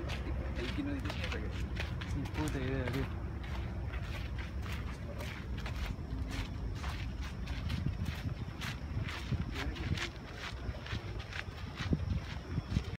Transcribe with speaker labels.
Speaker 1: Hay que no dice que
Speaker 2: Sí, puta idea, tío.